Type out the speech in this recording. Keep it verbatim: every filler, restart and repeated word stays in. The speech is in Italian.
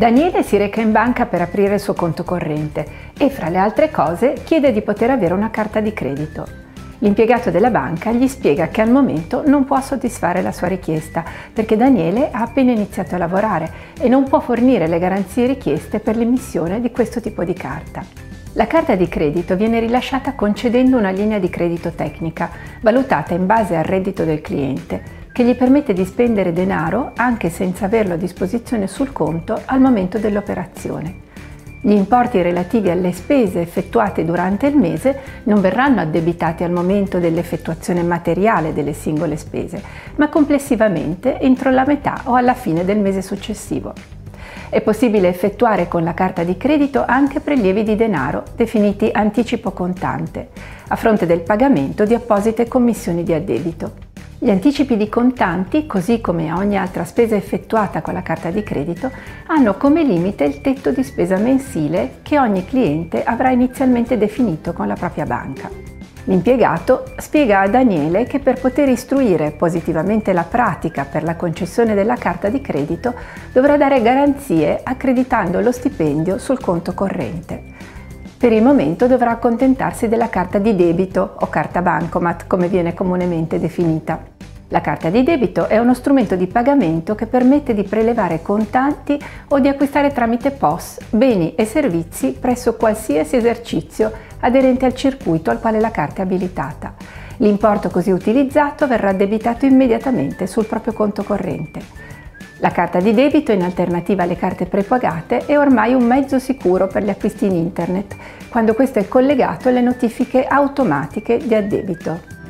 Daniele si reca in banca per aprire il suo conto corrente e, fra le altre cose, chiede di poter avere una carta di credito. L'impiegato della banca gli spiega che al momento non può soddisfare la sua richiesta perché Daniele ha appena iniziato a lavorare e non può fornire le garanzie richieste per l'emissione di questo tipo di carta. La carta di credito viene rilasciata concedendo una linea di credito tecnica, valutata in base al reddito del cliente, che gli permette di spendere denaro anche senza averlo a disposizione sul conto al momento dell'operazione. Gli importi relativi alle spese effettuate durante il mese non verranno addebitati al momento dell'effettuazione materiale delle singole spese, ma complessivamente entro la metà o alla fine del mese successivo. È possibile effettuare con la carta di credito anche prelievi di denaro, definiti anticipo contante, a fronte del pagamento di apposite commissioni di addebito. Gli anticipi di contanti, così come ogni altra spesa effettuata con la carta di credito, hanno come limite il tetto di spesa mensile che ogni cliente avrà inizialmente definito con la propria banca. L'impiegato spiega a Daniele che per poter istruire positivamente la pratica per la concessione della carta di credito dovrà dare garanzie accreditando lo stipendio sul conto corrente. Per il momento dovrà accontentarsi della carta di debito o carta bancomat, come viene comunemente definita. La carta di debito è uno strumento di pagamento che permette di prelevare contanti o di acquistare tramite P O S beni e servizi presso qualsiasi esercizio aderente al circuito al quale la carta è abilitata. L'importo così utilizzato verrà addebitato immediatamente sul proprio conto corrente. La carta di debito, in alternativa alle carte prepagate, è ormai un mezzo sicuro per gli acquisti in internet, quando questo è collegato alle notifiche automatiche di addebito.